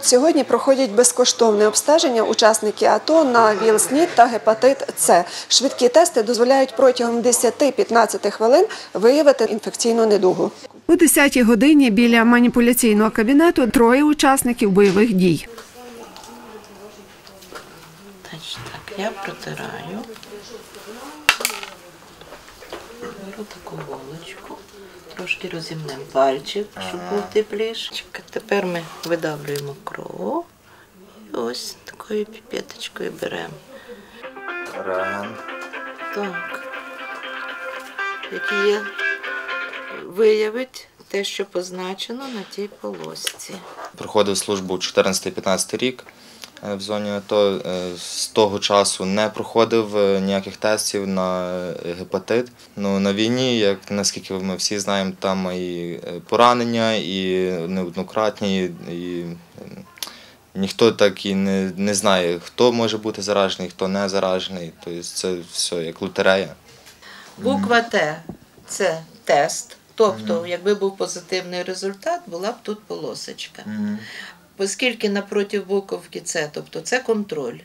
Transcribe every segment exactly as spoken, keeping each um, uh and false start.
сьогодні проходять безкоштовне обстеження учасники АТО на ВІЛ-СНІД та гепатит С. Швидкі тести дозволяють протягом десяти-п'ятнадцяти хвилин виявити інфекційну недугу. У десятій годині біля маніпуляційного кабінету троє учасників бойових дій. Так, я протираю. Беру таку голочку. Трошки розімнемо пальчик, щоб був тепліше. Тепер ми видавлюємо кров. І ось такою піпеточкою беремо. Кран. Так. Який є, виявить те, що позначено на тій полосці. Проходив службу чотирнадцятий-п'ятнадцятий рік в зоні АТО. З того часу не проходив ніяких тестів на гепатит. Ну, на війні, як наскільки ми всі знаємо, там і поранення, і неоднократні, і ніхто так і не, не знає, хто може бути заражений, хто не заражений. Тобто це все як лотерея. Буква Т – це тест. Тобто, якби був позитивний результат, була б тут полосочка. Оскільки напроти буковки С, тобто це контроль.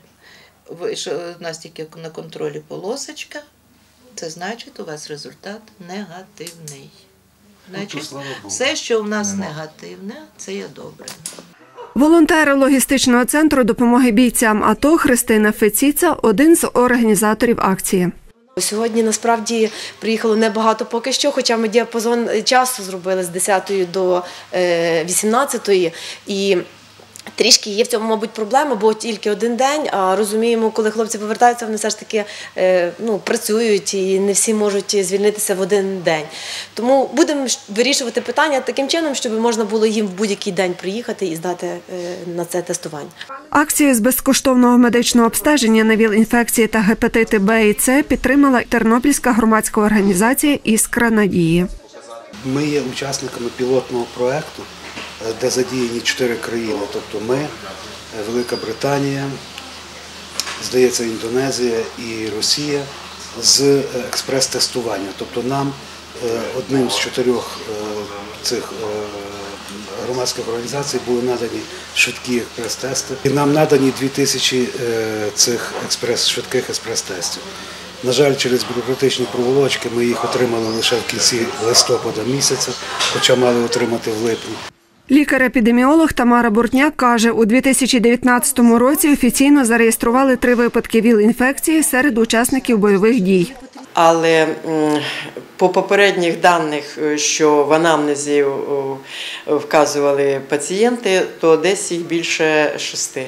У нас тільки на контролі полосочка, це значить, у вас результат негативний. Значить, все, що у нас негативне, це є добре. Волонтери логістичного центру допомоги бійцям АТО Христина Феціца – один з організаторів акції. Сьогодні, насправді, приїхало небагато поки що, хоча ми діапазон часу зробили з десятої до вісімнадцятої. І трішки є в цьому, мабуть, проблема, бо тільки один день, а розуміємо, коли хлопці повертаються, вони все ж таки ну, працюють і не всі можуть звільнитися в один день. Тому будемо вирішувати питання таким чином, щоб можна було їм в будь-який день приїхати і здати на це тестування. Акцію з безкоштовного медичного обстеження на ВІЛ-інфекції та гепатити Б і С підтримала Тернопільська громадська організація «Іскра надії». Ми є учасниками пілотного проєкту, де задіяні чотири країни, тобто ми, Велика Британія, здається, Індонезія і Росія, з експрес-тестування. Тобто нам одним з чотирьох цих громадських організацій були надані швидкі експрес-тести. І нам надані дві тисячі цих експрес, швидких експрес-тестів. На жаль, через бюрократичні проволочки ми їх отримали лише в кінці листопада місяця, хоча мали отримати в липні. Лікар-епідеміолог Тамара Бортняк каже, у дві тисячі дев'ятнадцятому році офіційно зареєстрували три випадки ВІЛ-інфекції серед учасників бойових дій. Але по попередніх даних, що в анамнезі вказували пацієнти, то десь їх більше шести.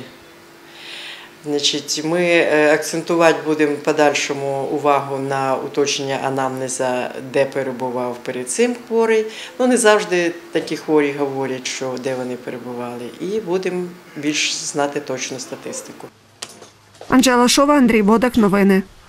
Значить, ми акцентувати будемо в подальшому увагу на уточнення анамнеза, де перебував перед цим хворий. Ну, не завжди такі хворі говорять, що де вони перебували. І будемо більш знати точну статистику. Анжела Шова, Андрій Бодак. Новини.